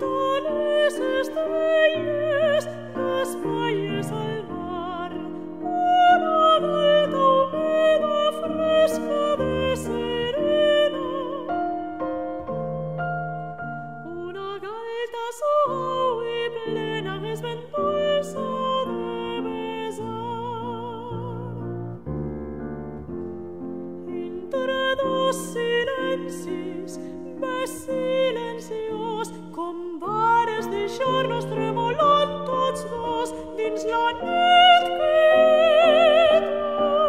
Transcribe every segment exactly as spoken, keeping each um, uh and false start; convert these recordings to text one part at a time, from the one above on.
tales estrelles d'espaies al mar, una galta humida fresca de serena, una galta suau i plena que es ben dolça de besar. Entre dos silencis, més silenciós, com vares deixar-nos tremolant tots dos dins la nit quieta.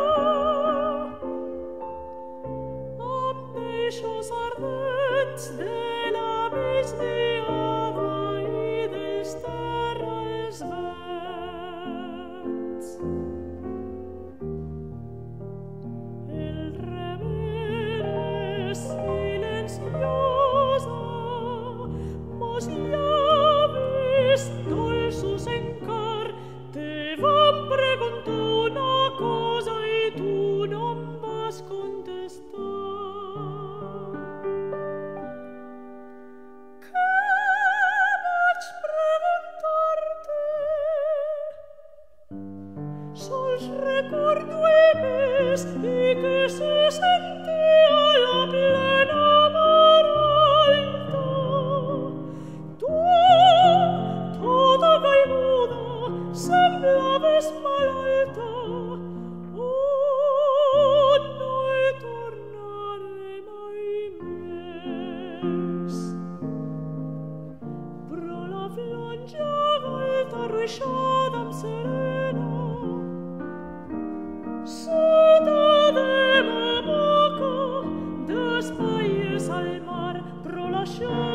Amb eixos ardents de la migdiada i dels terrals vents. El rebel silenciosa, mos llavis dolços encar, te vam preguntar una cosa i tu no em vas contestar. Què vaig preguntar-te? Sols recordo més i que se sentia la plena mar alta. Tu, tota caiguda, semblaves malalta. Oh, no hi tornaré mai més. Però la flonja galta ruixada amb serena, sota de ma boca, d'espaies al mar, però la